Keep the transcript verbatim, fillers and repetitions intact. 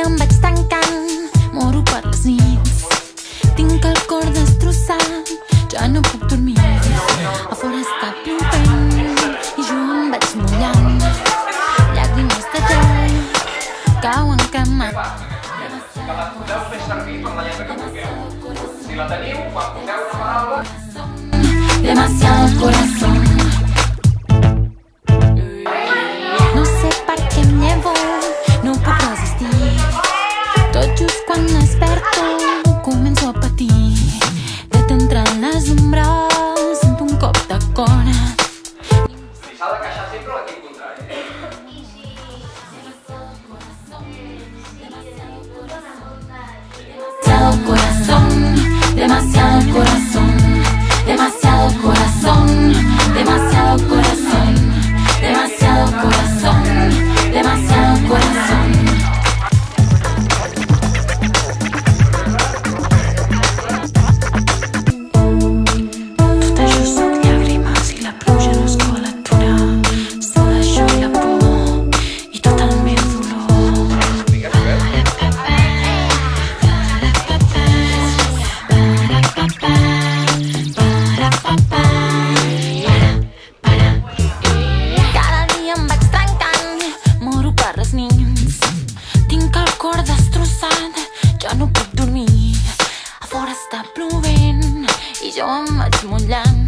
dia em vaig tancant, moro per les nits. Tinc el cor destrossat, ja no puc dormir. A fora està plovent i jo em vaig mullant. Llàgrimes de gel cauen cama. Que la podeu fer servir per la lletra que vulgueu. Si la teniu, quan poseu una paraula... Demasiado corazón. No sé per què em llevo, no puc resistir. Tot just quan desperto començo a patir. De t'entrar en les ombres sento un cop de cor. Si s'ha de queixar sempre l'equip contrari. Demasiado corazón, demasiado corazón, demasiado corazón, demasiado corazón, demasiado corazón, demasiado corazón. Tot això són llàgrimes i la pluja no es vol aturar. Sola jo i la por i tot el meu dolor. Cada dia em vaig tancant, moro per les nits. Tinc el cor destrossat, ja no puc dormir. A fora està plovent i jo em vaig mullant.